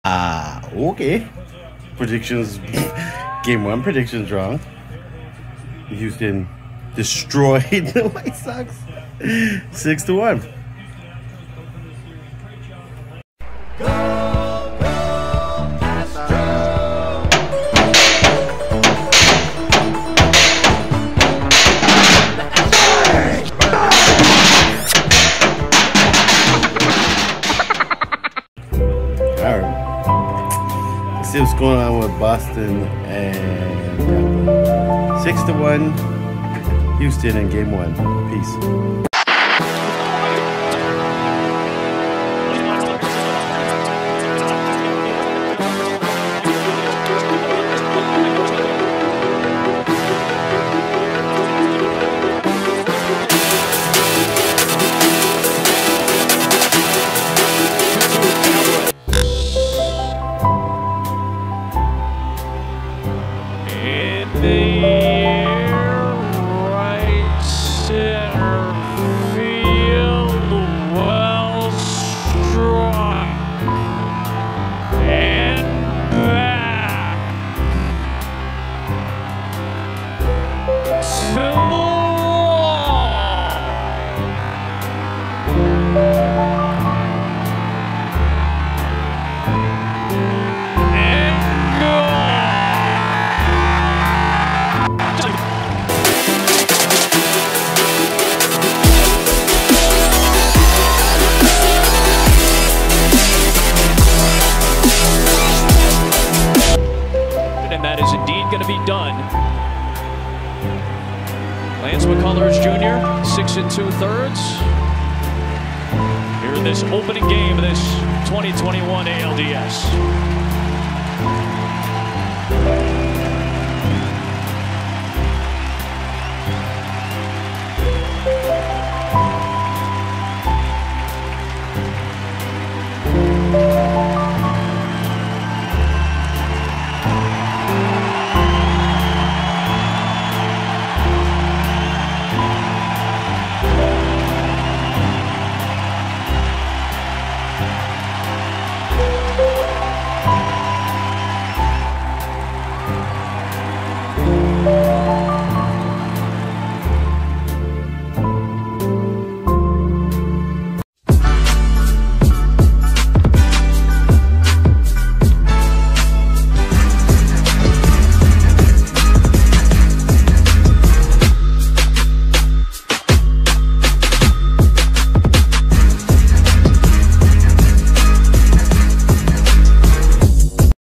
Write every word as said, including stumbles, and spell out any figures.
Ah, okay. Predictions, game one predictions wrong. Houston destroyed the White Sox, six to one. Go, go, Astros! All right. Let's see what's going on with Boston and Tampa. Six to one. Houston in game one. Peace. In the air, right center field, well struck and back to the wall. And gone. And that is indeed going to be done. Lance McCullers Junior, six and two thirds. Here in this opening game of this twenty twenty-one A L D S.